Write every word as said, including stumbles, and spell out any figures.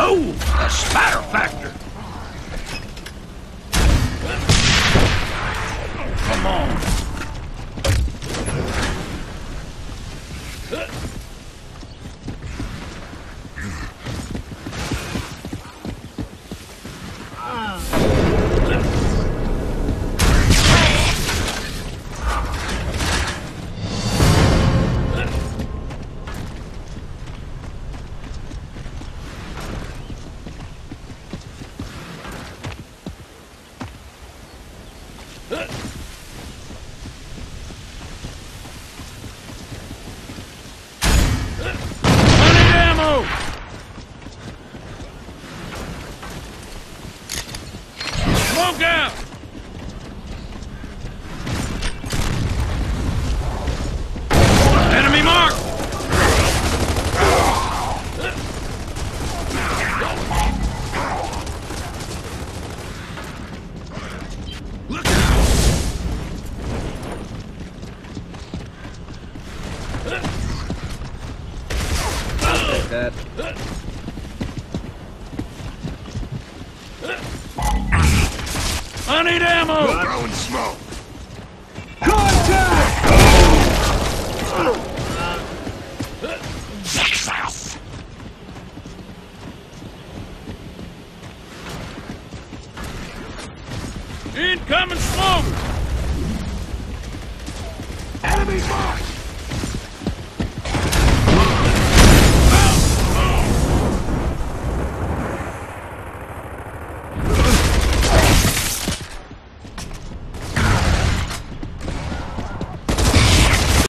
Oh, the spatter factor. Come on. Smoke out! Enemy mark! Look out! I'll take that. I need ammo! Throwing smoke! Contact! Texas! Incoming smoke! Enemy mark!